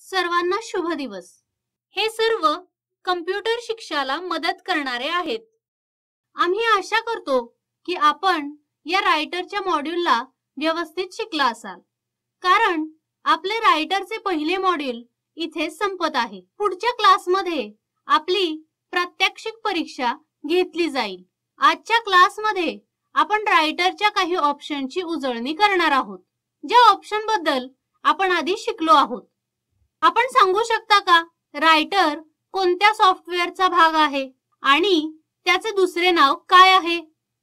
सर्वांना शुभ दिवस। हे सर्व कम्प्युटर शिक्षणाला मदत करणारे आहेत। आम्ही आशा करतो की आपण या रायटरच्या मॉड्यूलला व्यवस्थित शिकला असाल, कारण आपले रायटरचे पहिले मॉड्यूल इथे संपत आहे। पुढच्या क्लासमध्ये आपली प्रात्यक्षिक परीक्षा घेतली जाईल। आजच्या क्लासमध्ये आपण रायटरच्या काही ऑप्शनची उजळणी करणार आहोत, ज्या ऑप्शन बद्दल आपण आधी शिकलो आहोत। आपण सांगू शकता का रायटर कोणत्या सॉफ्टवेअरचा भाग आहे आणि त्याचे दुसरे नाव काय आहे?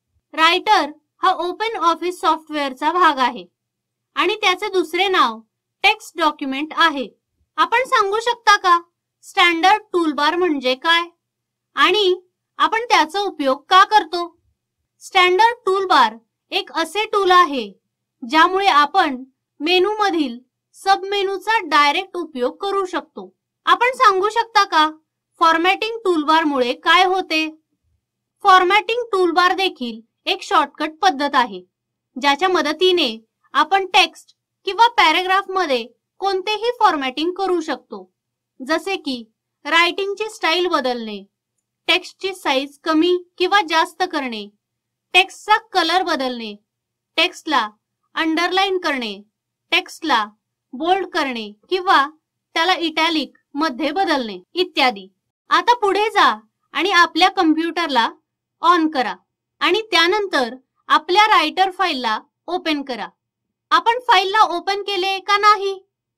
रायटर हा ओपन ऑफिस सॉफ्टवेअरचा भाग आहे आणि त्याचे दुसरे नाव टेक्स्ट डॉक्युमेंट आहे। आपण सांगू शकता का स्टँडर्ड टूलबार म्हणजे काय आणि आपण त्याचा उपयोग का करतो? स्टँडर्ड टूलबार एक असे टूल आहे ज्यामुळे आपण मेनू मधील सब मेनूचा डायरेक्ट उपयोग करू शकतो। आपण सांगू शकता का फॉर्मॅटिंग टूलबार मुळे काय होते? फॉर्मॅटिंग टूलबार देखील एक शॉर्टकट पद्धत आहे ज्याच्या मदतीने आपण टेक्स्ट किंवा पॅराग्राफ मध्ये कोणतेही फॉर्मॅटिंग करू शकतो, जसे की रायटिंगची स्टाईल बदलणे, टेक्स्टची साईज कमी किंवा जास्त करणे, टेक्स्टचा कलर बदलणे, टेक्स्टला अंडरलाइन करणे, टेक्स्टला बोल्ड करणे किंवा त्याला इटॅलिक मध्ये बदलणे इत्यादी। आता पुढे जा आणि आपल्या कम्प्युटरला ऑन करा आणि त्यानंतर आपल्या रायटर फाईलला ओपन करा। आपण फाईलला ओपन केले का नाही?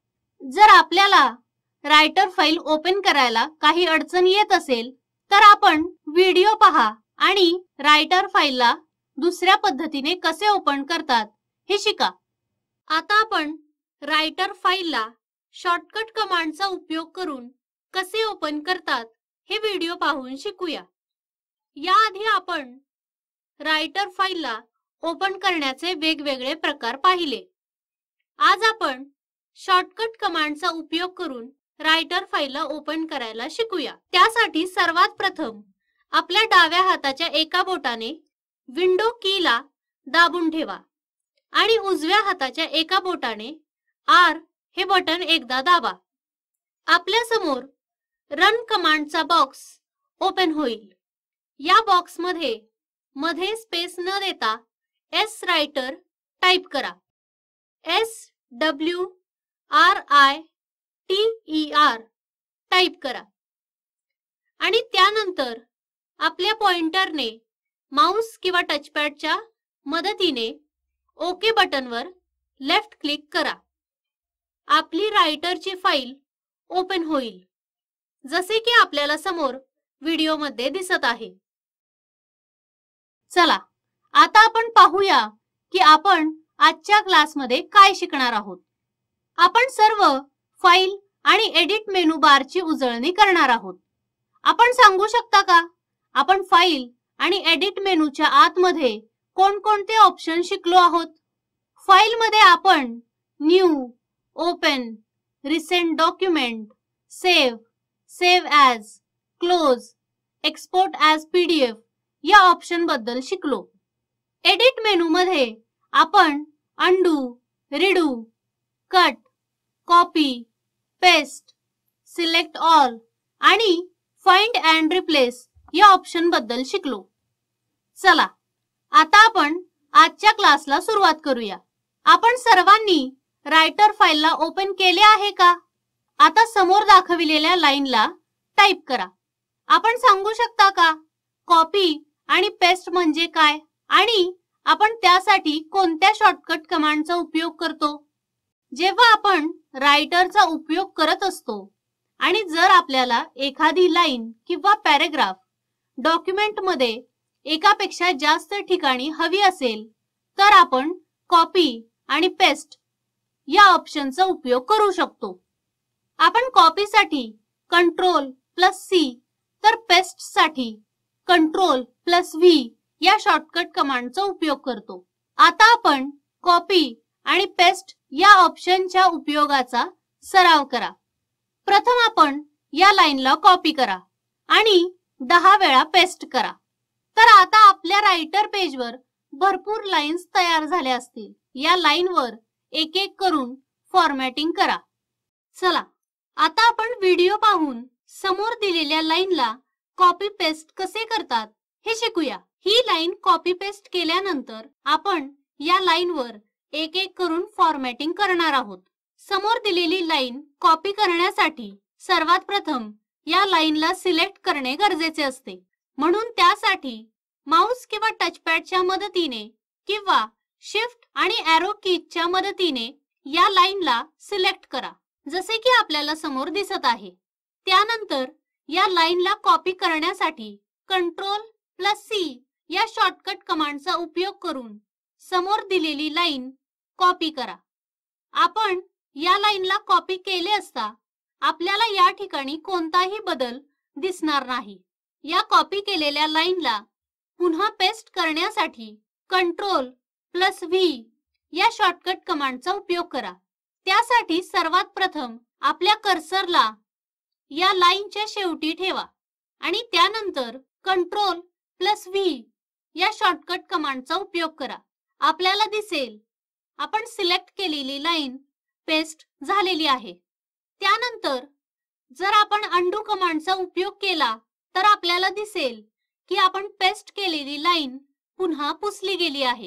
जर आपल्याला रायटर फाईल ओपन करायला काही अडचण येत असेल तर आपण व्हिडिओ पहा आणि रायटर फाईलला दुसऱ्या पद्धतीने कसे ओपन करतात हे शिका। आता आपण रायटर फाईलला शॉर्टकट कमांडचा उपयोग करून कसे ओपन करतात हे व्हिडिओ पाहून शिकूया। याआधी आपण रायटर फाईलला ओपन करण्याचे वेगवेगळे प्रकार पाहिले। आज आपण शॉर्टकट कमांडचा उपयोग करून रायटर फाईलला ओपन करायला शिकूया। त्यासाठी सर्वात प्रथम आपल्या डाव्या हाताच्या एका बोटाने विंडो कीला दाबून ठेवा आणि उजव्या हाताच्या एका बोटाने R हे बटन एकदा दाबा। आपल्या समोर रन कमांडचा बॉक्स ओपन होईल। या बॉक्स मध्ये स्पेस न देता एस रायटर टाइप करा। SWRITER टाइप करा आणि त्यानंतर आपल्या पॉइंटरने माउस किंवा टचपॅडच्या मदतीने ओके बटनवर लेफ्ट क्लिक करा। आपली रायटरची फाईल ओपन होईल, जसे की आपल्याला समोर व्हिडिओमध्ये दिसत आहे। चला आता आपण पाहूया की आपण आजच्या क्लासमध्ये काय शिकणार आहोत। आपण सर्व फाईल आणि एडिट मेनू बारची उजळणी करणार आहोत। आपण सांगू शकता का आपण फाईल आणि एडिट मेनूच्या आतमध्ये कोणकोणते ऑप्शन शिकलो आहोत? फाईल मध्ये आपण new, open, recent document, save, save as, close, export as PDF या ऑप्शन बद्दल शिकलो। एडिट मेनू मध्ये आपण undo, redo, cut, copy, paste, select all आणि फाइंड अँड रिप्लेस या ऑप्शन बद्दल शिकलो। चला आता आपण आजच्या क्लासला सुरुवात करूया। आपण सर्वांनी रायटर फाईलला ओपन केले आहे का? आता समोर दाखविलेल्या लाईनला टाइप करा। आपण सांगू शकता का कॉपी आणि पेस्ट म्हणजे काय आणि आपण त्यासाठी कोणत्या शॉर्टकट कमांडचा उपयोग करतो? जेव्हा आपण रायटरचा उपयोग करत असतो आणि जर आपल्याला एखादी लाईन किंवा पॅराग्राफ डॉक्युमेंट मध्ये एकापेक्षा जास्त ठिकाणी हवी असेल तर आपण कॉपी आणि पेस्ट या ऑप्शनचा उपयोग करू शकतो। आपण कॉपीसाठी Ctrl+C तर पेस्टसाठी Ctrl+V या शॉर्टकट कमांडचा उपयोग करतो। आता आपण कॉपी आणि पेस्ट या ऑप्शनच्या उपयोगाचा सराव करा। प्रथम आपण या लाईनला कॉपी करा आणि 10 वेळा पेस्ट करा। तर आता आपल्या रायटर पेजवर भरपूर लाईन्स तयार झाल्या असतील। या लाईनवर एक एक करून फॉर्मॅटिंग करा। चला आता आपण व्हिडिओ पाहून समोर दिलेल्या लाईनला कॉपी पेस्ट कसे करतात हे शिकूया। ही लाईन कॉपी पेस्ट केल्यानंतर आपण या लाईनवर एक एक करून फॉर्मॅटिंग करणार आहोत। समोर दिलेली लाईन कॉपी करण्यासाठी सर्वात प्रथम या लाईनला सिलेक्ट करणे गरजेचे असते, म्हणून त्यासाठी माउस किंवा टचपॅडच्या मदतीने किंवा शिफ्ट आणि एरो कीजच्या मदतीने या लाईनला सिलेक्ट करा, जसे की आपल्याला समोर दिसत आहे। त्यानंतर या लाईनला कॉपी करण्यासाठी Ctrl+C या शॉर्टकट कमांडचा उपयोग करून समोर दिलेली लाईन कॉपी करा। आपण या लाईनला कॉपी केले असता आपल्याला या ठिकाणी कोणताही बदल दिसणार नाही। या कॉपी केलेल्या लाईनला पुन्हा पेस्ट करण्यासाठी Ctrl+V या शॉर्टकट कमांडचा उपयोग करा। त्यासाठी सर्वात प्रथम आपल्या कर्सरला या लाईनच्या शेवटी ठेवा आणि त्यानंतर Ctrl+V या शॉर्टकट कमांडचा उपयोग करा। आपल्याला दिसेल आपण सिलेक्ट केलेली लाईन पेस्ट झालेली आहे। त्यानंतर जर आपण अंडू कमांडचा उपयोग केला तर आपल्याला दिसेल की आपण पेस्ट केलेली लाईन पुन्हा पुसली गेली आहे,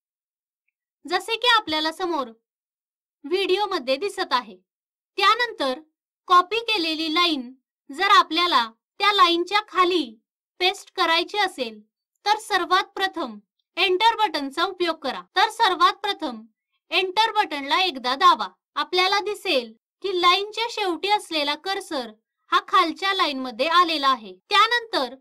जसे की आपल्याला समोर व्हिडिओ मध्ये दिसत आहे। त्यानंतर कॉपी केलेली लाईन जर आपल्याला त्या लाईनच्या खाली पेस्ट करायची असेल तर सर्वात प्रथम एंटर बटनचा उपयोग करा। तर सर्वात प्रथम एंटर बटनला एकदा दाबा। आपल्याला दिसेल की लाईनच्या शेवटी असलेला कर्सर हा खालच्या लाईन मध्ये आलेला आहे। त्यानंतर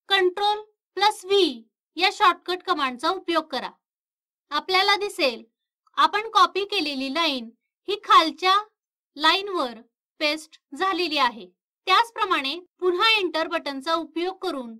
Ctrl+V या शॉर्टकट कमांडचा उपयोग करा। आपल्याला दिसेल आपण कॉपी केलेली लाईन ही खालच्या लाईनवर पेस्ट झालेली आहे। त्याचप्रमाणे पुन्हा एंटर बटनचा उपयोग करून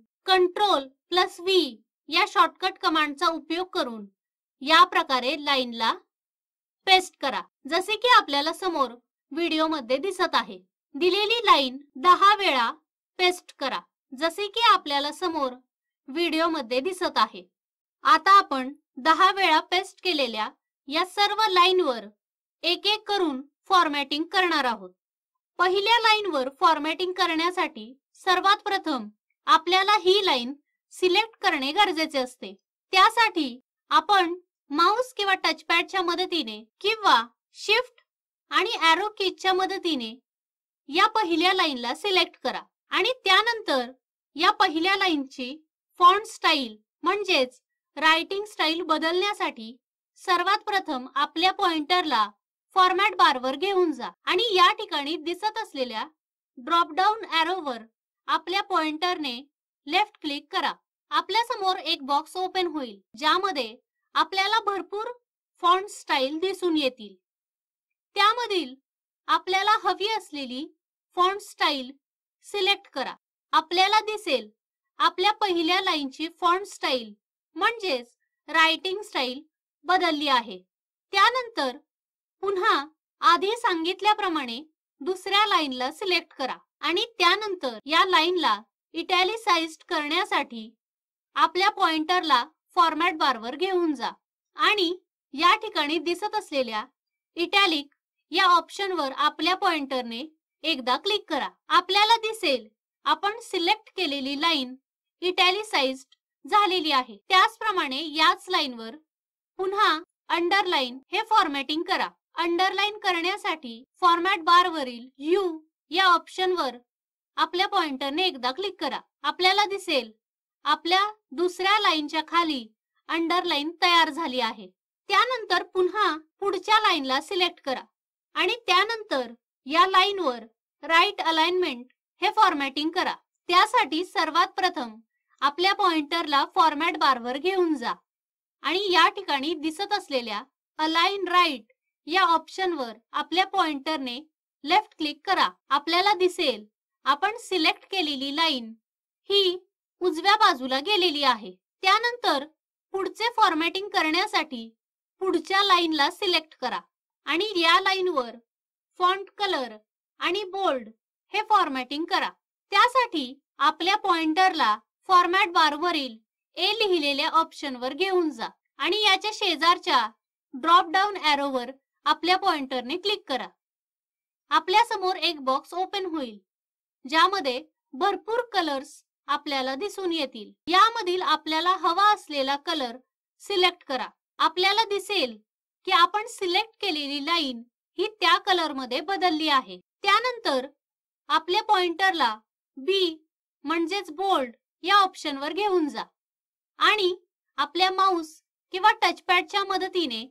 Ctrl+V या शॉर्टकट कमांडचा उपयोग करून या प्रकारे लाईनला पेस्ट करा, जसे की आपल्याला समोर व्हिडिओ मध्ये दिसत आहे। दिलेली लाईन 10 वेळा पेस्ट करा, जसे की आपल्याला समोर व्हिडिओ मध्ये दिसत आहे। आता आपण 10 वेळा पेस्ट केलेल्या या सर्व लाईनवर एक एक करून फॉर्मॅटिंग करणार आहोत। पहिल्या लाईनवर फॉर्मॅटिंग करण्यासाठी सर्वात प्रथम आपल्याला ही लाईन सिलेक्ट करणे गरजेचे असते। त्यासाठी आपण माउस किंवा टचपॅडच्या मदतीने किंवा शिफ्ट आणि एरो कीजच्या मदतीने या पहिल्या लाईनला सिलेक्ट करा आणि त्यानंतर या पहिल्या लाईनची फॉन्ट स्टाईल म्हणजेच रायटिंग स्टाईल बदलण्यासाठी सर्वात प्रथम आपल्या पॉइंटरला फॉर्मॅट बारवर घेऊन जा आणि या ठिकाणी दिसत असलेल्या ड्रॉप डाउन एरोवर आपल्या पॉइंटरने लेफ्ट क्लिक करा। आपल्या समोर एक बॉक्स ओपन होईल ज्यामध्ये आपल्याला भरपूर फॉन्ट स्टाईल दिसून येतील। त्यामधील आपल्याला हवी असलेली फॉन्ट स्टाईल सिलेक्ट करा। आपल्याला दिसेल आपल्या पहिल्या लाईनची फॉन्ट स्टाईल म्हणजेच रायटिंग स्टाईल बदलली आहे। त्यानंतर पुन्हा आधी सांगितल्याप्रमाणे दुसऱ्या लाईनला सिलेक्ट करा आणि त्यानंतर या लाईनला इटॅलिसाइज्ड करण्यासाठी आपल्या पॉइंटरला फॉर्मॅट बारवर घेऊन जा आणि या ठिकाणी दिसत असलेल्या इटॅलिक या ऑप्शनवर आपल्या पॉइंटरने एकदा क्लिक करा। आपल्याला दिसेल आपण सिलेक्ट केलेली लाईन इटॅलिसाइज्ड झालेली आहे। त्याचप्रमाणे याच लाईनवर पुन्हा अंडरलाइन हे फॉर्मॅटिंग करा। अंडरलाइन करण्यासाठी फॉर्मॅट बारवरील U या ऑप्शनवर आपल्या पॉइंटरने एकदा क्लिक करा। आपल्याला दिसेल आपल्या दुसऱ्या लाईनच्या खाली अंडरलाइन तयार झाली आहे। त्यानंतर पुन्हा पुढच्या लाईनला सिलेक्ट करा आणि त्यानंतर या लाईनवर राईट अलाइनमेंट हे फॉर्मॅटिंग करा। त्यासाठी सर्वात प्रथम आपल्या पॉइंटरला फॉर्मॅट बारवर घेऊन जा आणि या ठिकाणी दिसत असलेल्या अलाइन राईट या ऑप्शनवर आपल्या पॉइंटरने लेफ्ट क्लिक करा। आपल्याला दिसेल आपण सिलेक्ट केलेली लाईन ही उजव्या बाजूला गेलेली आहे। त्यानंतर पुढचे फॉर्मॅटिंग करण्यासाठी पुढच्या लाईनला सिलेक्ट करा आणि या लाईनवर फॉन्ट कलर आणि बोल्ड हे फॉर्मॅटिंग करा। त्यासाठी आपल्या पॉइंटरला फॉर्मॅट बारवरील ए लिहिलेल्या ऑप्शनवर घेऊन जा आणि याच्या शेजारच्या ड्रॉप डाउन एरोवर आपल्या पॉइंटरने क्लिक करा। आपल्या समोर एक बॉक्स ओपन होईल ज्यामध्ये भरपूर कलर्स आपल्याला दिसून येतील। यामधील आपल्याला हवा असलेला कलर सिलेक्ट करा। आपल्याला दिसेल की आपण सिलेक्ट केलेली लाईन ही त्या कलर मध्ये बदलली आहे। त्यानंतर आपल्या पॉइंटरला बी म्हणजेच बोल्ड या ऑप्शनवर घेऊन जा आणि आपल्या माउस किंवा टचपॅडच्या मदतीने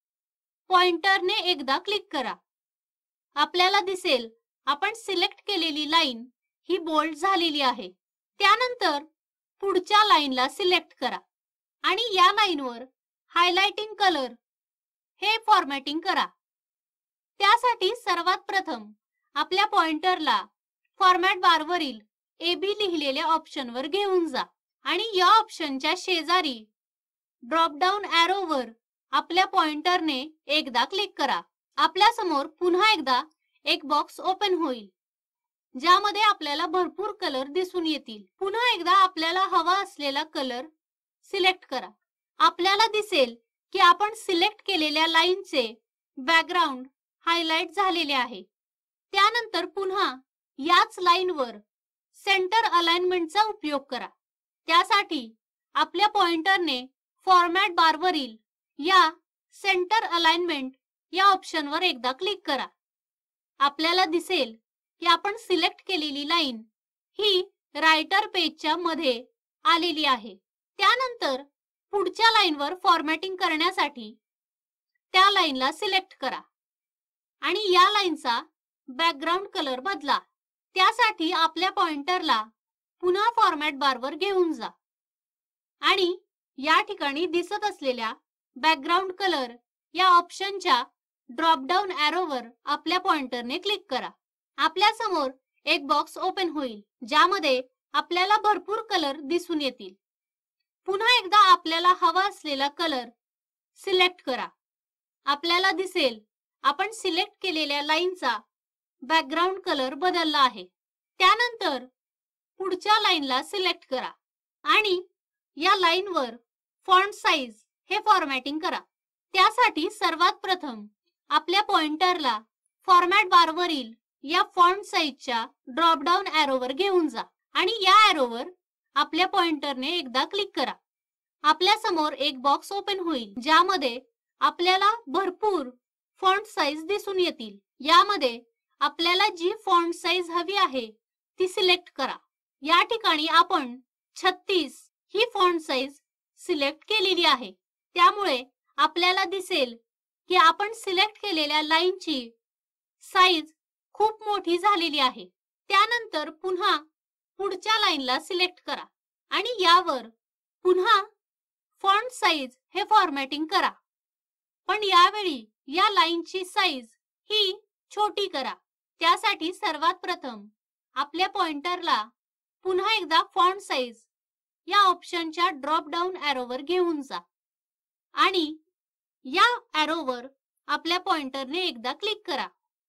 पॉइंटरने एकदा क्लिक करा। आपल्याला दिसेल आपण सिलेक्ट केलेली लाईन ही बोल्ड झालेली आहे। त्यानंतर पुढच्या लाईनला सिलेक्ट करा आणि या लाईनवर हायलाइटिंग कलर हे फॉर्मॅटिंग करा। त्यासाठी सर्वात प्रथम आपल्या पॉइंटरला फॉर्मॅट बारवरील AB लिहिलेल्या ऑप्शनवर घेऊन जा आणि या ऑप्शनच्या शेजारी ड्रॉप डाऊन ॲरोवर आपल्या पॉइंटरने एकदा क्लिक करा। आपल्या समोर पुन्हा एकदा एक बॉक्स ओपन होईल ज्यामध्ये आपल्याला भरपूर कलर दिसून येतील। पुन्हा एकदा आपल्याला हवा असलेला कलर सिलेक्ट करा। आपल्याला दिसेल की आपण सिलेक्ट केलेल्या लाईनचे बॅकग्राऊंड हायलाइट झालेले आहे। त्यानंतर पुन्हा याच लाईनवर सेंटर अलाइनमेंटचा उपयोग करा। त्यासाठी आपल्या पॉइंटरने फॉर्मॅट बारवरील या सेंटर अलाइनमेंट या ऑप्शनवर एकदा क्लिक करा। आपल्याला दिसेल की आपण सिलेक्ट केलेली लाईन ही रायटर पेजच्या मध्ये आलेली आहे। त्यानंतर पुढच्या लाईनवर फॉर्मॅटिंग करण्यासाठी त्या लाईनला सिलेक्ट करा आणि या लाईनचा बॅकग्राऊंड कलर बदला। त्यासाठी आपल्या पॉइंटरला पुन्हा फॉर्मॅट बारवर घेऊन जा आणि या ठिकाणी दिसत असलेल्या बॅकग्राऊंड कलर या ऑप्शनच्या ड्रॉप डाऊन ॲरोवर आपल्या पॉइंटरने क्लिक करा। आपल्या समोर एक बॉक्स ओपन होईल ज्यामध्ये आपल्याला भरपूर कलर दिसून येतील। पुन्हा एकदा आपल्याला हवा असलेला कलर सिलेक्ट करा। आपल्याला दिसेल आपण सिलेक्ट केलेल्या लाईनचा बॅकग्राऊंड कलर बदलला आहे। त्यानंतर पुढच्या लाईनला सिलेक्ट करा आणि या लाईनवर फॉन्ट साइज हे फॉर्मॅटिंग करा। त्यासाठी सर्वात प्रथम आपल्या पॉइंटरला फॉर्मॅट बारवरील या फॉन्ट साइजच्या ड्रॉप डाऊन ॲरोवर घेऊन जा आणि या ॲरोवर आपल्या पॉइंटरने एकदा क्लिक करा। आपल्या समोर एक बॉक्स ओपन होईल ज्यामध्ये आपल्याला भरपूर फॉन्ट साइज दिसून येतील। यामध्ये आपल्याला जी फॉन्ट साइज हवी आहे ती सिलेक्ट करा। या ठिकाणी आपण 36 ही फॉन्ट साइज सिलेक्ट केलेली आहे। त्यामुळे आपल्याला दिसेल की आपण सिलेक्ट केलेल्या लाईनची साइज खूप मोठी झालेली आहे। त्यानंतर पुन्हा पुढच्या लाईनला सिलेक्ट करा आणि यावर पुन्हा फॉन्ट साइज हे फॉर्मॅटिंग करा, पण यावेळी या लाईनची साइज ही छोटी करा। त्यासाठी सर्वात प्रथम आपल्या पॉइंटरला पुन्हा एकदा फॉन्ट साइज या ऑप्शनच्या ड्रॉप डाऊन ॲरोवर घेऊन जा आणि या ॲरोवर आपल्या पॉइंटरने एकदा क्लिक करा।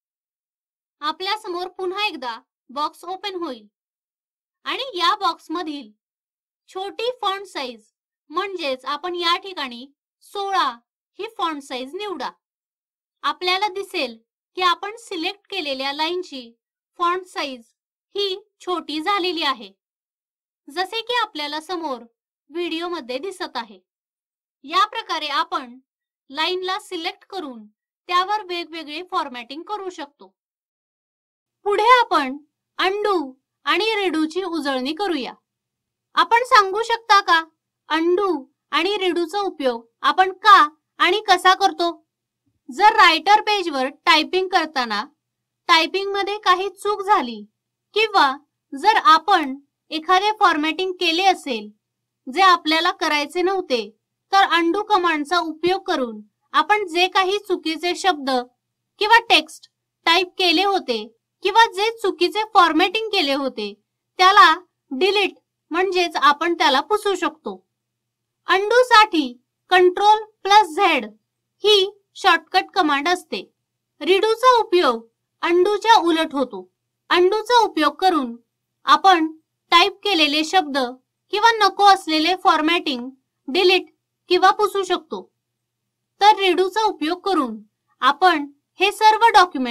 आपल्या समोर पुन्हा एकदा बॉक्स ओपन होईल आणि या बॉक्स मधील छोटी फॉन्ट साइज म्हणजेच आपण या ठिकाणी 16 ही फॉन्ट साइज निवडा। आपल्याला दिसेल की आपण सिलेक्ट केलेल्या लाईनची फॉन्ट साइज ही छोटी झालेली आहे, जसे की आपल्याला समोर व्हिडिओमध्ये दिसत आहे। या प्रकारे आपण लाईनला सिलेक्ट करून त्यावर वेगवेगळे फॉर्मॅटिंग करू शकतो। पुढे आपण अंडू आणि रिडूची उजळणी करूया। आपण सांगू शकता का अंडू आणि रिडूचा उपयोग आपण का आणि कसा करतो? जर रायटर पेजवर टायपिंग करताना टायपिंग मध्ये काही चूक झाली किंवा जर आपण एखादे फॉर्मॅटिंग केले असेल जे आपल्याला करायचे नव्हते, तर अंडू कमांडचा उपयोग करून आपण जे काही चुकीचे शब्द किंवा टेक्स्ट टाइप केले होते किंवा जे चुकीचे फॉर्मॅटिंग केले होते त्याला डिलीट म्हणजेच आपण त्याला पुसू शकतो। अंडू साठी Ctrl+Z ही शॉर्टकट कमांड असते। रिडूचा उपयोग अंडूच्या उलट होतो। अंडूचा उपयोग करून आपण टाइप केलेले शब्द किंवा नको असलेले फॉर्मॅटिंग डिलीट किंवा पुसू शकतो। तर रिडूचा उपयोग करून आपण हे सर्व डॉक्युमेंट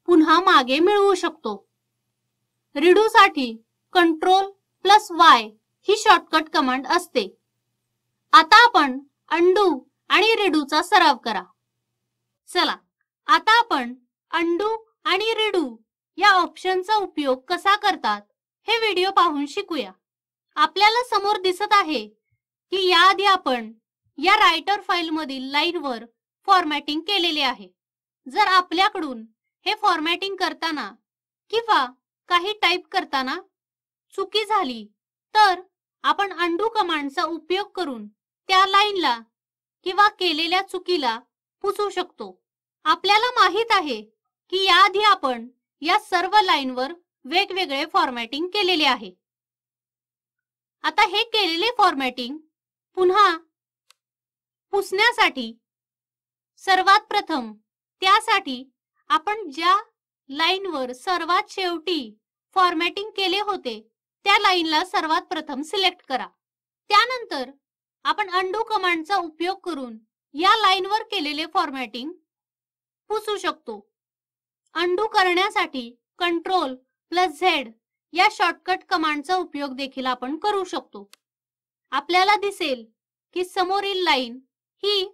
पुन्हा मागे मिळवू शकतो. रिडू साठी Ctrl+Y ही शॉर्टकट कमांड असते. आता आपण अंडू आणि रिडूचा सराव करा. चला आता आपण अंडू आणि रिडू या ऑप्शनचा उपयोग कसा करतात हे व्हिडिओ पाहून शिकूया. आपल्याला समोर दिसत आहे की याआधी आपण या रायटर फाईल मधील लाईनवर फॉर्मॅटिंग केलेले आहे. जर आपल्याकडून हे फॉर्मॅटिंग करताना किंवा काही टाईप करताना चुकी झाली तर आपण अंडू कमांडचा उपयोग करून त्या लाईनला किंवा केलेल्या चुकीला पुसू शकतो. आपल्याला माहित आहे की याआधी आपण या सर्व लाईनवर वेगवेगळे फॉर्मॅटिंग केलेले आहे. आता हे केलेले फॉर्मॅटिंग पुन्हा पुसण्यासाठी सर्वात प्रथम त्यासाठी आपण ज्या लाईनवर सर्वात शेवटी फॉर्मॅटिंग केले होते त्या लाईनला सर्वात प्रथम सिलेक्ट करा. त्यानंतर आपण अंडू कमांडचा उपयोग करून या लाईनवर केलेले फॉर्मॅटिंग पुसू शकतो. अंडू करण्यासाठी Ctrl+Z या शॉर्टकट कमांडचा उपयोग देखील आपण करू शकतो. आपल्याला दिसेल की समोरील लाईन ही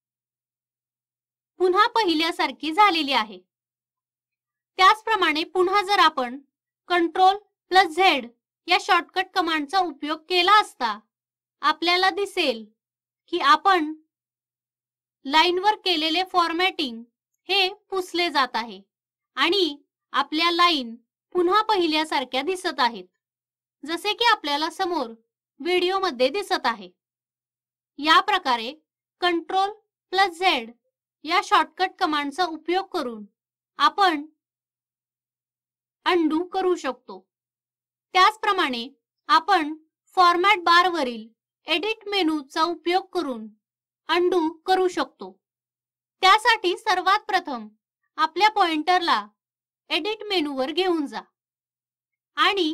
पुन्हा पहिल्यासारखी झालेली आहे. त्याचप्रमाणे पुन्हा जर आपण Ctrl+Z या शॉर्टकट कमांडचा उपयोग केला असता आपल्याला दिसेल की आपण लाईनवर केलेले फॉर्मॅटिंग हे पुसले जात आहे आणि आपल्या लाईन पुन्हा पहिल्यासारख्या दिसत आहेत, जसे की आपल्याला समोर व्हिडिओमध्ये दिसत आहे. या प्रकारे Ctrl+Z या शॉर्टकट कमांडचा उपयोग करून आपण अंडू करू शकतो. त्याचप्रमाणे आपण फॉर्मॅट बार वरील एडिट मेनूचा उपयोग करून अंडू करू शकतो. त्यासाठी सर्वात प्रथम आपल्या पॉइंटरला एडिट मेनूवर घेऊन जा आणि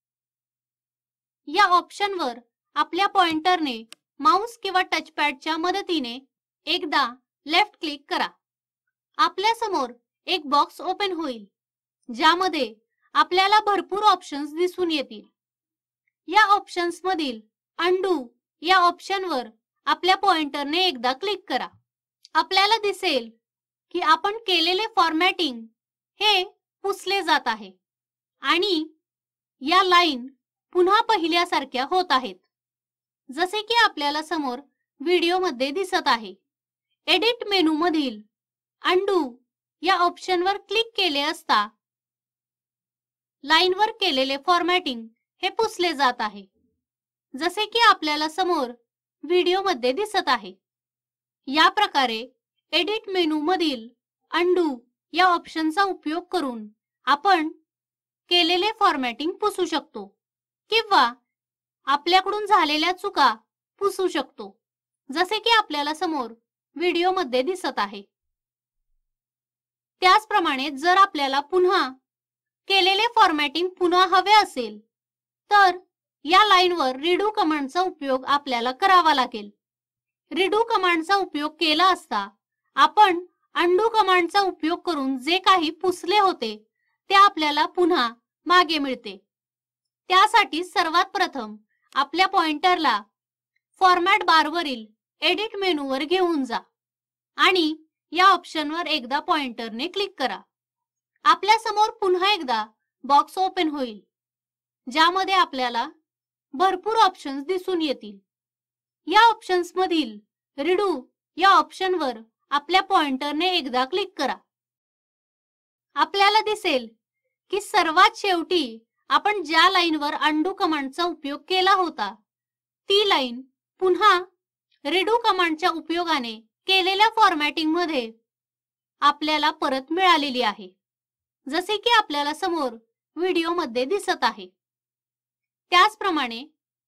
या ऑप्शनवर आपल्या पॉइंटरने माउस किंवा टचपॅडच्या मदतीने एकदा लेफ्ट क्लिक करा. आपल्या समोर एक बॉक्स ओपन होईल ज्यामध्ये आपल्याला भरपूर ऑप्शन्स दिसून येतील. या ऑप्शन्स मधील अंडू या ऑप्शनवर आपल्या पॉइंटरने एकदा क्लिक करा. आपल्याला दिसेल की आपण केलेले फॉर्मॅटिंग हे पुसले जात आहे आणि या लाईन पुन्हा पहिल्यासारख्या होत आहेत, जसे की आपल्याला समोर व्हिडिओमध्ये दिसत आहे. एडिट मेनू मधील अंडू या ऑप्शनवर क्लिक केले असता लाईनवर केलेले फॉर्मॅटिंग हे पुसले जात आहे, जसे की आपल्याला समोर व्हिडिओमध्ये दिसत आहे. या प्रकारे एडिट मेनू मधील अंडू या ऑप्शनचा उपयोग करून आपण केलेले फॉर्मॅटिंग पुसू शकतो किंवा आपल्याकडून झालेल्या चुका पुसू शकतो, जसे की आपल्याला समोर व्हिडिओमध्ये दिसत आहे. त्याचप्रमाणे जर आपल्याला पुन्हा केलेले फॉर्मॅटिंग पुन्हा हवे असेल तर या लाईनवर रिडू कमांडचा उपयोग आपल्याला करावा लागेल. रिडू कमांडचा उपयोग केला असता आपण अंडू कमांडचा उपयोग करून जे काही पुसले होते ते आपल्याला पुन्हा मागे मिळते. त्यासाठी सर्वात प्रथम आपल्या पॉइंटरला फॉर्मॅट बारवरील एडिट मेनूवर घेऊन जा आणि या ऑप्शनवर एकदा पॉइंटरने क्लिक करा. आपल्या समोर पुन्हा एकदा बॉक्स ओपन होईल ज्यामध्ये आपल्याला भरपूर ऑप्शन्स दिसून येतील. या ऑप्शन्स मधील रिडू या ऑप्शनवर आपल्या पॉइंटरने एकदा क्लिक करा. आपल्याला दिसेल की सर्वात शेवटी आपण ज्या लाईनवर अंडू कमांडचा उपयोग केला होता ती लाईन पुन्हा रिडू कमांडच्या उपयोगाने केलेल्या फॉर्मॅटिंग मध्ये आपल्याला परत मिळालेली आहे, जसे की आपल्याला समोर व्हिडिओमध्ये दिसत आहे. त्याचप्रमाणे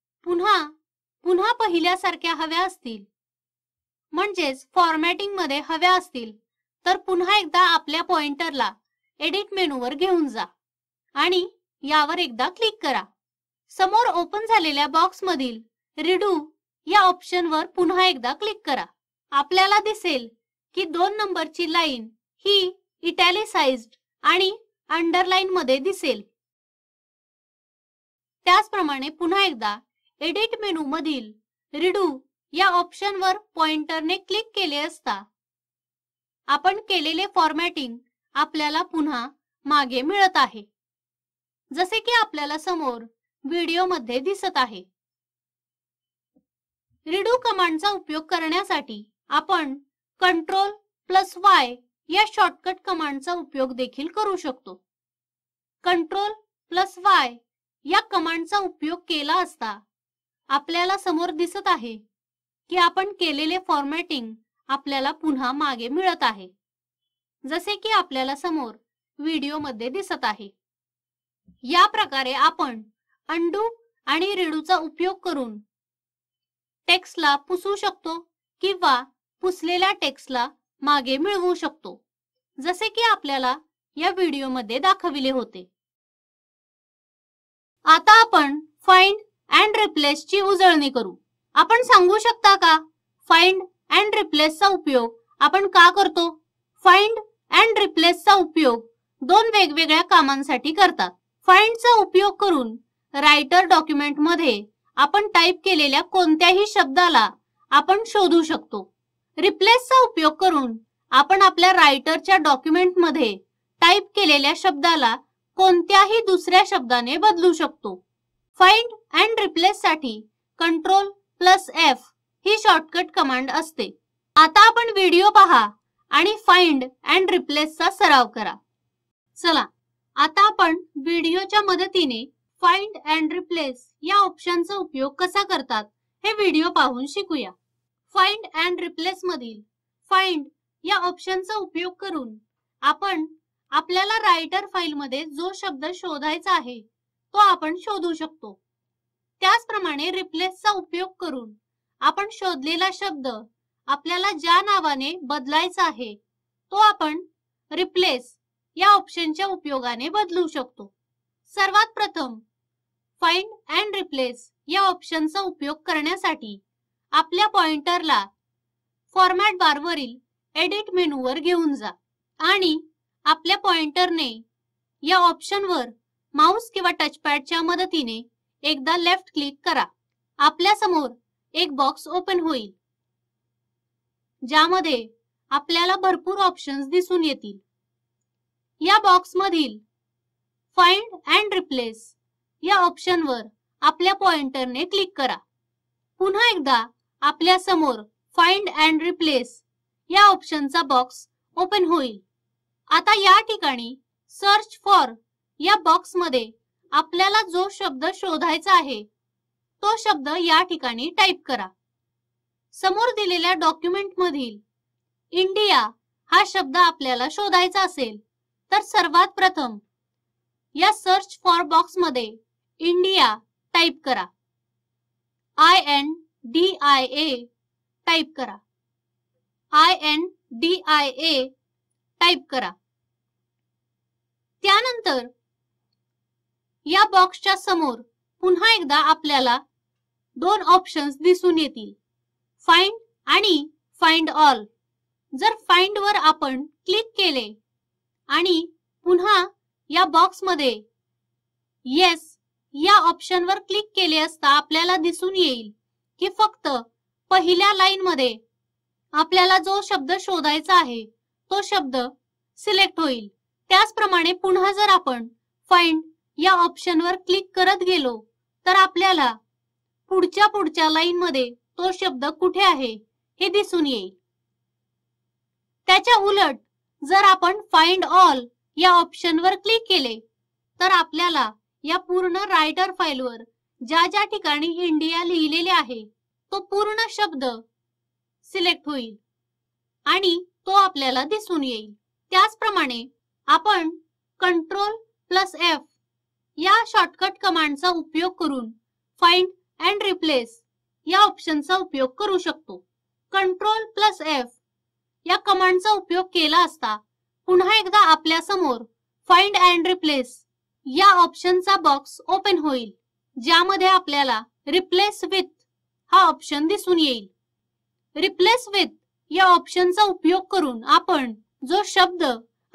पुन्हा पहिल्यासारख्या हव्या असतील म्हणजेच फॉर्मॅटिंग मध्ये हव्या असतील तर पुन्हा एकदा आपल्या पॉइंटरला एडिट मेनूवर घेऊन जा आणि यावर एकदा क्लिक करा. समोर ओपन झालेल्या बॉक्स मधील रिडू या ऑप्शनवर पुन्हा एकदा क्लिक करा. आपल्याला दिसेल की 2 नंबरची लाईन ही इटॅलिसाइज्ड आणि अंडरलाईन मध्ये दिसेल। त्याचप्रमाणे पुन्हा एकदा एडिट मेनू मधील रिडू या ऑप्शनवर पॉइंटरने क्लिक केले असता आपण केलेले फॉर्मॅटिंग आपल्याला पुन्हा मागे मिळत आहे, जसे की आपल्याला समोर व्हिडिओमध्ये दिसत आहे। रिडू कमांडचा उपयोग करण्यासाठी आपण Ctrl+Y या शॉर्टकट कमांडचा उपयोग देखील करू शकतो। Ctrl+Y या कमांडचा उपयोग केला असता आपल्याला समोर दिसत आहे की आपण केलेले फॉर्मॅटिंग आपल्याला पुन्हा मागे मिळत आहे, जसे की आपल्याला समोर व्हिडिओमध्ये दिसत आहे। या प्रकारे आपण अंडू आणि रिडूचा उपयोग करून टेक्स्टला पुसू शकतो किंवा पुसलेल्या टेक्स्टला मागे मिळवू शकतो, जसे की आपल्याला या व्हिडिओमध्ये दाखविले होते। आता आपण फाइंड अँड रिप्लेस ची उजळणी करू। आपण सांगू शकता का फाइंड अँड रिप्लेस चा उपयोग आपण का करतो? फाइंड अँड रिप्लेस चा उपयोग दोन वेगवेगळ्या कामांसाठी करतात। फाइंड चा उपयोग करून रायटर डॉक्युमेंट मध्ये आपण टाइप केलेल्या कोणत्याही शब्दाला आपण शोधू शकतो। रिप्लेस चा उपयोग करून आपण आपल्या रायटरच्या डॉक्युमेंट मध्ये टाइप केलेल्या शब्दाला कोणत्याही दुसऱ्या शब्दाने बदलू शकतो। फाइंड अँड रिप्लेस साठी Ctrl+F ही शॉर्टकट कमांड असते। आता आपण व्हिडिओ पहा आणि फाइंड अँड रिप्लेस चा सराव करा। चला आता आपण व्हिडिओच्या मदतीने फाइंड अँड रिप्लेस या ऑप्शनचा उपयोग कसा करतात हे व्हिडिओ पाहून शिकूया। फाइंड अँड रिप्लेस मधील फाइंड या ऑप्शनचा उपयोग करून आपण आपल्याला रायटर फाइल मध्ये जो शब्द शोधायचा आहे तो आपण शोधू शकतो। त्याचप्रमाणे रिप्लेसचा उपयोग करून आपण शोधलेला शब्द आपल्याला ज्या नावाने बदलायचा आहे तो आपण रिप्लेस या ऑप्शनच्या उपयोगाने बदलू शकतो। सर्वात प्रथम फाइंड अँड रिप्लेस या ऑप्शनचा उपयोग करण्यासाठी आपल्या पॉइंटरला फॉर्मॅट बारवरील एडिट मेनूवर घेऊन जा आणि आपल्या पॉइंटरने या ऑप्शनवर माउस किंवा टचपॅडच्या मदतीने एकदा लेफ्ट क्लिक करा। आपल्या समोर एक बॉक्स ओपन होईल ज्यामध्ये आपल्याला भरपूर ऑप्शन्स दिसून येतील। या बॉक्स मधील फाइंड अँड रिप्लेस या ऑप्शनवर आपल्या पॉइंटरने क्लिक करा। पुन्हा एकदा आपल्या समोर फाइंड अँड रिप्लेस या ऑप्शनचा बॉक्स ओपन होईल। आता या ठिकाणी सर्च फॉर या बॉक्स मध्ये आपल्याला जो शब्द शोधायचा आहे तो शब्द या ठिकाणी टाइप करा। समोर दिलेल्या डॉक्युमेंट मधील इंडिया हा शब्द आपल्याला शोधायचा असेल तर सर्वात प्रथम या सर्च फॉर बॉक्स मध्ये इंडिया टाइप करा। INDIA टाइप करा। INDIA टाइप करा। त्यानंतर या बॉक्सच्या समोर पुन्हा एकदा आपल्याला दोन ऑप्शन्स दिसून येतील, फाइंड आणि फाइंड ऑल। जर फाइंड वर आपण क्लिक केले आणि पुन्हा या बॉक्स मध्ये येस या ऑप्शनवर क्लिक केले असता आपल्याला दिसून येईल की फक्त पहिल्या लाईन मध्ये आपल्याला जो शब्द शोधायचा आहे तो शब्द सिलेक्ट होईल। त्याचप्रमाणे पुन्हा जर आपण फाइंड या ऑप्शनवर क्लिक करत गेलो तर आपल्याला पुढच्या लाईन मध्ये तो शब्द कुठे आहे हे दिसून येईल। त्याच्या उलट जर आपण फाइंड ऑल या ऑप्शनवर क्लिक केले तर आपल्याला या पूर्ण रायटर फाईलवर ज्या ठिकाणी इंडिया लिहिलेले आहे तो पूर्ण शब्द सिलेक्ट होईल आणि तो आपल्याला दिसून येईल। त्याचप्रमाणे आपण Ctrl+F या शॉर्टकट कमांडचा उपयोग करून फाइंड अँड रिप्लेस या ऑप्शनचा उपयोग करू शकतो। Ctrl+F या कमांडचा उपयोग केला असता पुन्हा एकदा आपल्या समोर फाइंड अँड रिप्लेस या ऑप्शनचा बॉक्स ओपन होईल ज्यामध्ये आपल्याला रिप्लेस विथ हा ऑप्शन दिसून येईल। रिप्लेस विथ या ऑप्शनचा उपयोग करून आपण जो शब्द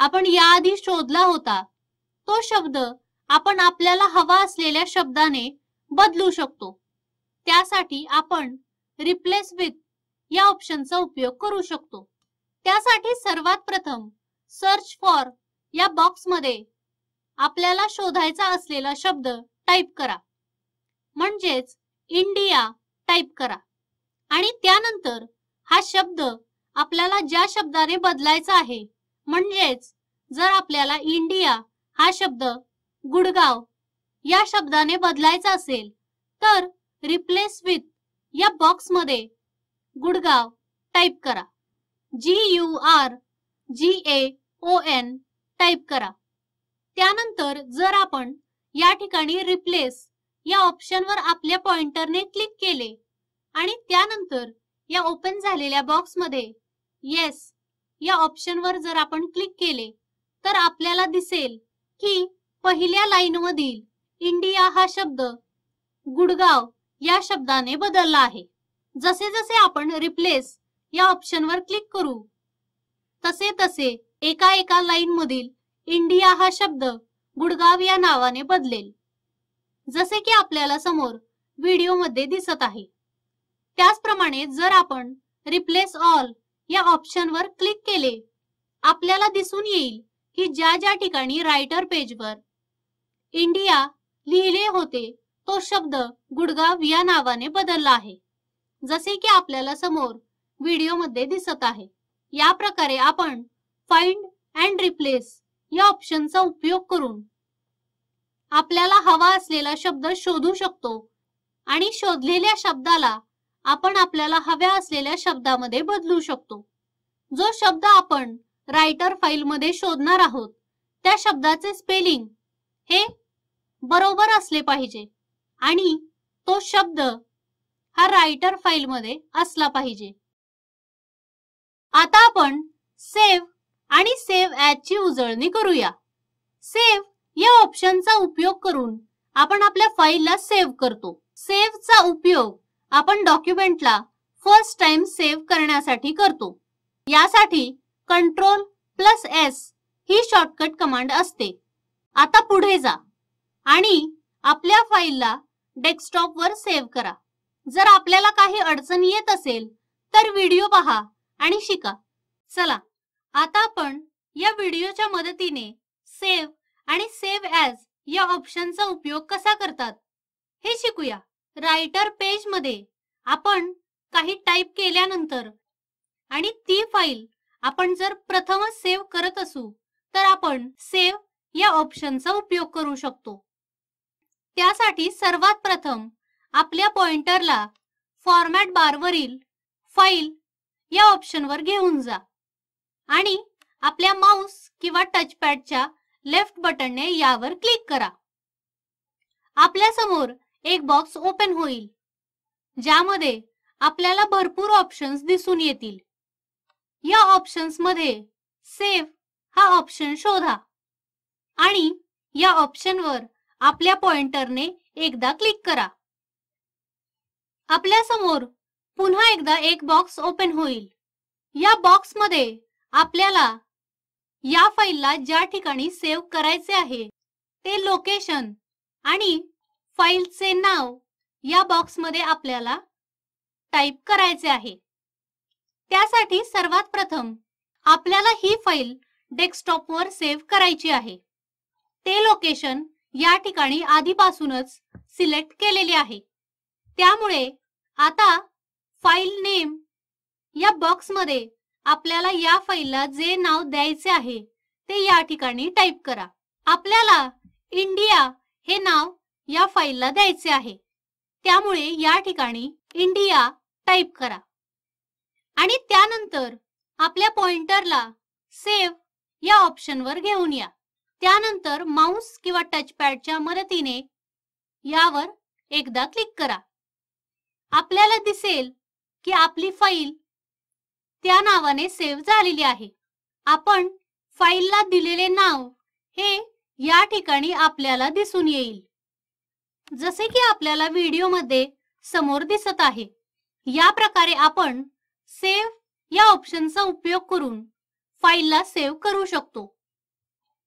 आपण याआधी शोधला होता तो शब्द आपण आपल्याला हवा असलेल्या शब्दाने बदलू शकतो. त्यासाठी आपण रिप्लेस विथ या ऑप्शनचा उपयोग करू शकतो. त्यासाठी सर्वात प्रथम सर्च फॉर या बॉक्समध्ये आपल्याला शोधायचा असलेला शब्द टाईप करा, म्हणजेच इंडिया टाईप करा. आणि त्यानंतर हा शब्द आपल्याला ज्या शब्दाने बदलायचा आहे, म्हणजेच जर आपल्याला इंडिया हा शब्द गुडगाव या शब्दाने बदलायचा असेल तर रिप्लेस विथ या बॉक्समध्ये गुडगाव टाईप करा. GURGAON टाईप करा. त्यानंतर जर आपण या ठिकाणी रिप्लेस या ऑप्शनवर आपल्या पॉइंटरने क्लिक केले आणि त्यानंतर या ओपन झालेल्या बॉक्समध्ये येस या ऑप्शनवर जर आपण क्लिक केले तर आपल्याला दिसेल की पहिल्या लाईनमधील इंडिया हा शब्द गुडगाव या शब्दाने बदलला आहे. जसे जसे आपण रिप्लेस या ऑप्शनवर क्लिक करू तसे तसे एका एका लाईन मधील इंडिया हा शब्द गुडगाव या नावाने बदलेल, जसे की आपल्याला समोर व्हिडिओमध्ये दिसत आहे. त्याचप्रमाणे जर आपण रिप्लेस ऑल या ऑप्शनवर क्लिक केले, आपल्याला दिसून येईल की ज्या ज्या ठिकाणी रायटर पेजवर इंडिया लिहिले होते तो शब्द गुडगाव या नावाने बदलला आहे, जसे की आपल्याला समोर व्हिडिओमध्ये दिसत आहे. या प्रकारे आपण फाइंड अँड रिप्लेस या ऑप्शनचा उपयोग करून आपल्याला हवा असलेला शब्द शोधू शकतो आणि शोधलेल्या शब्दाला आपण आपल्याला हव्या असलेल्या शब्दामध्ये बदलू शकतो. जो शब्द आपण रायटर फाईलमध्ये शोधणार आहोत त्या शब्दाचे स्पेलिंग हे बरोबर असले पाहिजे आणि तो शब्द हा रायटर फाईलमध्ये असला पाहिजे. आता आपण सेव्ह आणि सेव्ह ॲज ची उजळणी करूया. सेव्ह या ऑप्शनचा उपयोग करून आपण आपल्या फाईलला सेव्ह करतो. सेव्हचा उपयोग आपण डॉक्युमेंटला फर्स्ट टाइम सेव्ह करण्यासाठी करतो. यासाठी Ctrl+S ही शॉर्टकट कमांड असते. आता पुढे जा आणि आपल्या फाईलला डेस्कटॉपवर सेव्ह करा. जर आपल्याला काही अडचण येत असेल तर व्हिडिओ पहा आणि शिका. चला आता आपण या व्हिडिओच्या मदतीने सेव्ह आणि सेव्ह ॲज या ऑप्शनचा उपयोग कसा करतात हे शिकूया. रायटर पेज मध्ये आपण काही टाईप केल्यानंतर आणि ती फाईल आपण जर प्रथमच सेव्ह करत असू तर आपण सेव्ह या ऑप्शनचा उपयोग करू शकतो. त्यासाठी सर्वात प्रथम आपल्या पॉइंटरला फॉर्मॅट बारवरील फाईल या ऑप्शनवर घेऊन जा आणि आपल्या माउस किंवा टचपॅडच्या लेफ्ट बटनने यावर क्लिक करा. आपल्या समोर एक बॉक्स ओपन होईल ज्यामध्ये आपल्याला भरपूर ऑप्शन्स दिसून येतील. या ऑप्शन्स मध्ये सेव्ह हा ऑप्शन शोधा आणि या ऑप्शनवर आपल्या पॉइंटरने एकदा क्लिक करा. आपल्या समोर पुन्हा एकदा एक बॉक्स ओपन होईल. या बॉक्समध्ये आपल्याला या फाईलला ज्या ठिकाणी सेव्ह करायचे आहे ते लोकेशन आणि फाईलचे नाव या बॉक्समध्ये आपल्याला टाईप करायचे आहे. त्यासाठी सर्वात प्रथम आपल्याला ही फाईल डेस्कटॉपवर सेव्ह करायची आहे. ते लोकेशन या ठिकाणी आधीपासूनच सिलेक्ट केलेले आहे. त्यामुळे आता फाईल नेम या बॉक्समध्ये आपल्याला या फाईलला जे नाव द्यायचे आहे ते या ठिकाणी टाईप करा. आपल्याला इंडिया हे नाव या फाईलला द्यायचे आहे. त्यामुळे या ठिकाणी इंडिया टाईप करा आणि त्यानंतर आपल्या पॉइंटरला सेव्ह या ऑप्शनवर घेऊन या. त्यानंतर माउस किंवा टचपॅडच्या मदतीने यावर एकदा क्लिक करा. आपल्याला दिसेल की आपली फाईल त्या नावाने सेव्ह झालेली आहे. आपण फाईलला दिलेले नाव हे या ठिकाणी आपल्याला दिसून येईल, जसे की आपल्याला व्हिडिओमध्ये समोर दिसत आहे. या प्रकारे आपण सेव्ह या ऑप्शनचा उपयोग करून फाईलला सेव्ह करू शकतो.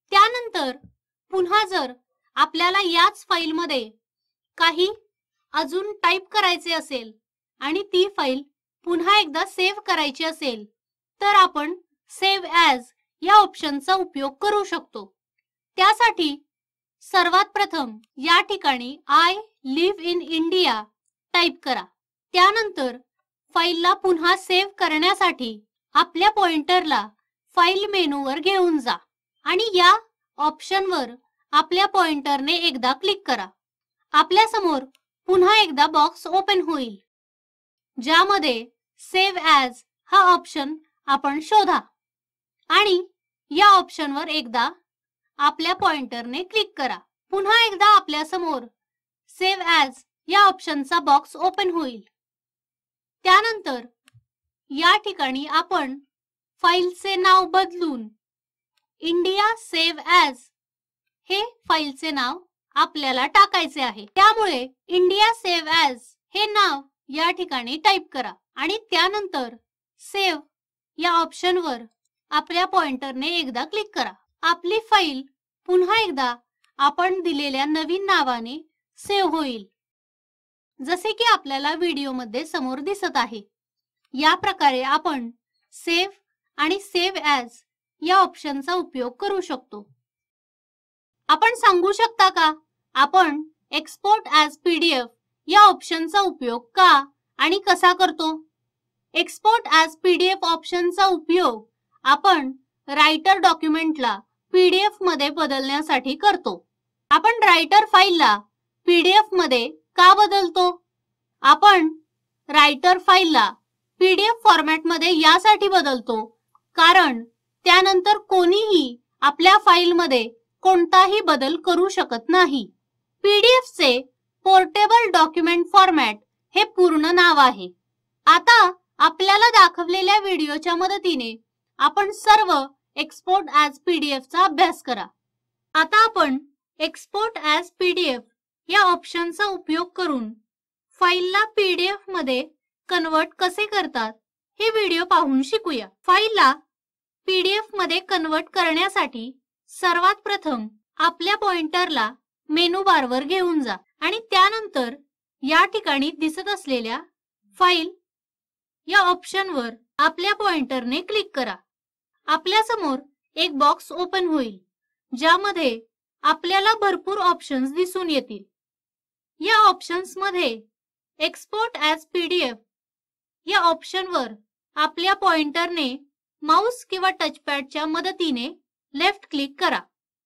त्यानंतर पुन्हा जर आपल्याला याच फाईलमध्ये काही अजून टाईप करायचे असेल आणि ती फाईल पुन्हा एकदा सेव्ह करायची असेल तर आपण सेव्ह ॲज या ऑप्शनचा उपयोग करू शकतो। त्यासाठी सर्वात प्रथम या ठिकाणी I live in India type करा। त्यानंतर फाईलला पुन्हा सेव्ह करण्यासाठी आपल्या पॉइंटरला फाईल मेनूवर घेऊन जा आणि या ऑप्शनवर आपल्या पॉइंटरने एकदा क्लिक करा। आपल्या समोर पुन्हा एकदा बॉक्स ओपन होईल ज्यामध्ये सेव्ह ॲज हा ऑप्शन आपण शोधा आणि या ऑप्शनवर एकदा आपल्या पॉइंटरने क्लिक करा। पुन्हा एकदा आपल्या समोर सेव्ह ॲज या ऑप्शनचा बॉक्स ओपन होईल। त्यानंतर या ठिकाणी आपण फाईलचे नाव बदलून इंडिया सेव्ह ॲज हे फाईलचे नाव आपल्याला टाकायचे आहे। त्यामुळे इंडिया सेव्ह ॲज हे नाव या ठिकाणी टाईप करा आणि त्यानंतर सेव्ह या ऑप्शनवर आपल्या पॉइंटरने एकदा क्लिक करा। आपली फाईल पुन्हा एकदा आपण दिलेल्या नवीन नावाने सेव्ह होईल जसे की आपल्याला व्हिडिओमध्ये समोर दिसत आहे। या प्रकारे आपण सेव्ह आणि सेव्ह ॲज या ऑप्शनचा उपयोग करू शकतो। आपण सांगू शकता का आपण एक्सपोर्ट ॲज पीडीएफ या ऑप्शनचा उपयोग का आणि कसा करतो? एक्सपोर्ट ॲज पीडीएफ ऑप्शनचा उपयोग आपण रायटर डॉक्युमेंटला पीडीएफ मध्ये बदलण्यासाठी करतो। आपण रायटर फाईलला पीडीएफ मध्ये का बदलतो? आपण रायटर फाईलला पीडीएफ फॉर्मॅटमध्ये यासाठी बदलतो कारण त्यानंतर कोणीही आपल्या फाईलमध्ये कोणताही बदल करू शकत नाही। पीडीएफचे पोर्टेबल डॉक्युमेंट फॉर्मॅट हे पूर्ण नाव आहे। आता आपल्याला दाखवलेल्या व्हिडिओच्या मदतीने आपण सर्व एक्सपोर्ट ॲज पीडीएफचा अभ्यास करा। आता आपण एक्सपोर्ट ॲज पीडीएफ या ऑप्शनचा उपयोग करून फाईलला पीडीएफ मध्ये कन्वर्ट कसे करतात हे व्हिडिओ पाहून शिकूया। फाईलला पीडीएफ मध्ये कन्वर्ट करण्यासाठी सर्वात प्रथम आपल्या पॉइंटरला मेनू बारवर घेऊन जा आणि त्यानंतर या ठिकाणी दिसत असलेल्या फाईल या ऑप्शनवर आपल्या पॉइंटरने क्लिक करा। आपल्या समोर एक बॉक्स ओपन होईल ज्यामध्ये आपल्याला भरपूर ऑप्शन्स दिसून येतील। या ऑप्शन्स मध्ये एक्सपोर्ट ॲज पीडीएफ या ऑप्शनवर आपल्या पॉइंटरने माउस किंवा टचपॅडच्या मदतीने लेफ्ट क्लिक करा।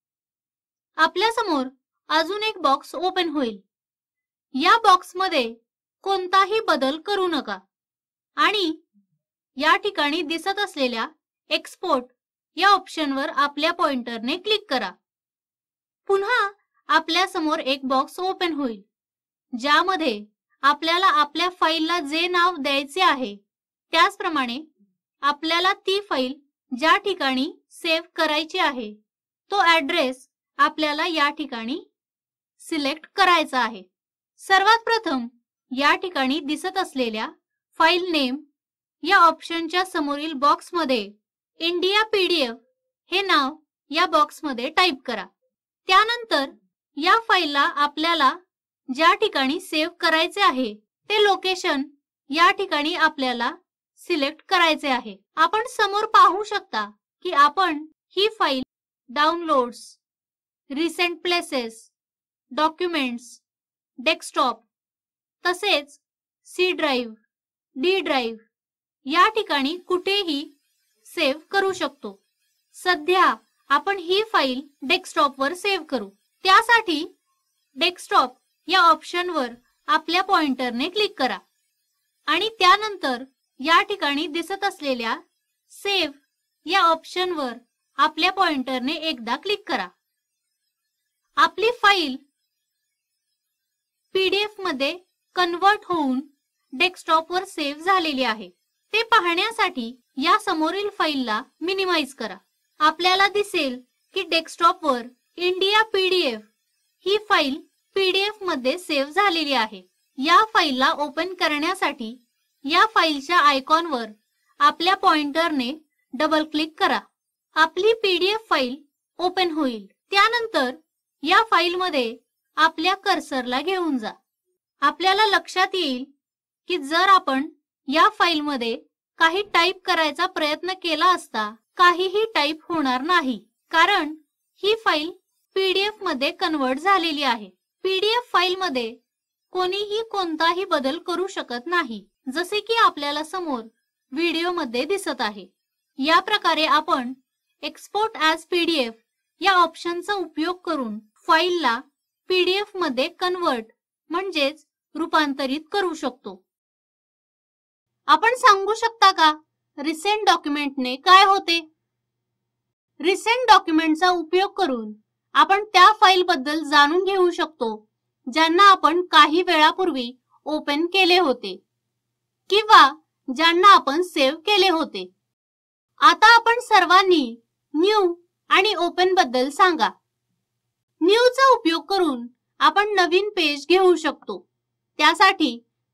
आपल्या समोर अजून एक बॉक्स ओपन होईल। या बॉक्समध्ये कोणताही बदल करू नका आणि या ठिकाणी दिसत असलेल्या एक्सपोर्ट या ऑप्शनवर आपल्या पॉइंटरने क्लिक करा। पुन्हा आपल्या समोर एक बॉक्स ओपन होईल ज्यामध्ये आपल्याला आपल्या फाईलला जे नाव द्यायचे आहे त्याचप्रमाणे आपल्याला ती फाईल ज्या ठिकाणी सेव्ह करायची आहे तो ॲड्रेस आपल्याला या ठिकाणी सिलेक्ट करायचा आहे। सर्वात प्रथम या ठिकाणी दिसत असलेल्या फाईल नेम या ऑप्शनच्या समोरील बॉक्समध्ये इंडिया पीडीएफ हे नाव या बॉक्समध्ये टाईप करा। त्यानंतर या फाईलला आपल्याला ज्या ठिकाणी सेव्ह करायचे आहे ते लोकेशन या ठिकाणी आपल्याला सिलेक्ट करायचे आहे। आपण समोर पाहू शकता की आपण ही file downloads, recent places, documents, desktop तसेच सी ड्राइव्ह, डी ड्राइव्ह या ठिकाणी कुठेही सेव्ह करू शकतो। सध्या आपण ही फाईल डेस्कटॉपवर सेव्ह करू। त्यासाठी डेस्कटॉप या ऑप्शनवर आपल्या पॉइंटरने क्लिक करा आणि त्यानंतर या ठिकाणी दिसत असलेल्या सेव्ह या ऑप्शनवर आपल्या पॉइंटरने एकदा क्लिक करा। आपली फाईल पीडीएफ मध्ये कन्वर्ट होऊन डेस्कटॉपवर सेव्ह झालेली आहे ते पाहण्यासाठी या समोरील फाईलला मिनिमाइज करा। आपल्याला दिसेल की डेस्कटॉपवर इंडिया पीडीएफ ही फाईल पीडीएफ मध्ये सेव्ह झालेली आहे। या फाईलला ओपन करण्यासाठी या फाईलच्या आयकॉनवर आपल्या पॉइंटरने डबल क्लिक करा। आपली पीडीएफ फाईल ओपन होईल। त्यानंतर या फाईलमध्ये आपल्या कर्सरला घेऊन जा। आपल्याला लक्षात येईल की जर आपण या फाईलमध्ये काही टाईप करायचा प्रयत्न केला असता काहीही टाईप होणार नाही, कारण ही फाईल पीडीएफ मध्ये कन्वर्ट झालेली आहे। पीडीएफ फाईलमध्ये कोणीही कोणताही बदल करू शकत नाही, जसे की आपल्याला समोर व्हिडिओमध्ये दिसत आहे। या प्रकारे आपण एक्सपोर्ट ॲज पीडीएफ या ऑप्शनचा उपयोग करून फाईलला पीडीएफ मध्ये कन्वर्ट म्हणजेच रूपांतरित करू शकतो। आपण सांगू शकता का रिसेंट डॉक्युमेंटने काय होते? रिसेंट डॉक्युमेंटचा उपयोग करून आपण त्या फाईल बद्दल जाणून घेऊ शकतो ज्यांना आपण काही वेळापूर्वी ओपन केले होते किंवा ज्यांना आपण सेव्ह केले होते। आता आपण सर्वांनी न्यू आणि ओपन बद्दल सांगा। न्यूचा उपयोग करून आपण नवीन पेज घेऊ शकतो। त्यासाठी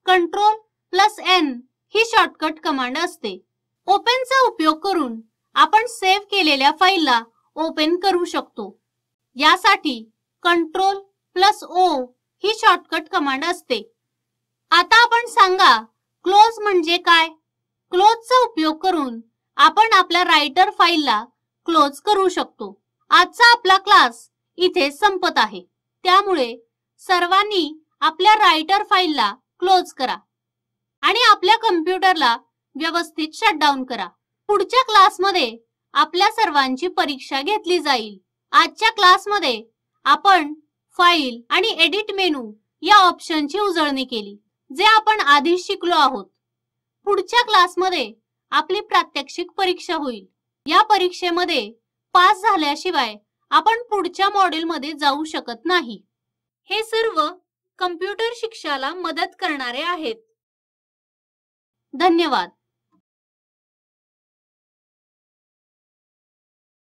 Ctrl+N ही शॉर्टकट कमांड असते। ओपनचा उपयोग करून आपण सेव्ह केलेल्या फाईलला ओपन करू शकतो। यासाठी Ctrl+O ही शॉर्टकट कमांड असते। आता आपण सांगा क्लोज म्हणजे काय? क्लोजचा उपयोग करून आपण आपल्या रायटर फाईलला क्लोज करू शकतो। आजचा आपला क्लास इथे संपत आहे, त्यामुळे सर्वांनी आपल्या रायटर फाईलला क्लोज करा आणि आपल्या कम्प्युटरला व्यवस्थित शटडाऊन करा। पुढच्या क्लासमध्ये आपल्या सर्वांची परीक्षा घेतली जाईल। आजच्या क्लासमध्ये आपण फाईल आणि एडिट मेनू या ऑप्शनची उजळणी केली, जे आपण आधी शिकलो आहोत। पुढच्या क्लासमध्ये आपली प्रात्यक्षिक परीक्षा होईल। या परीक्षेमध्ये पास झाल्याशिवाय आपण पुढच्या मॉड्यूलमध्ये जाऊ शकत नाही। हे सर्व कम्प्युटर शिक्षणाला मदत करणारे आहेत। धन्यवाद।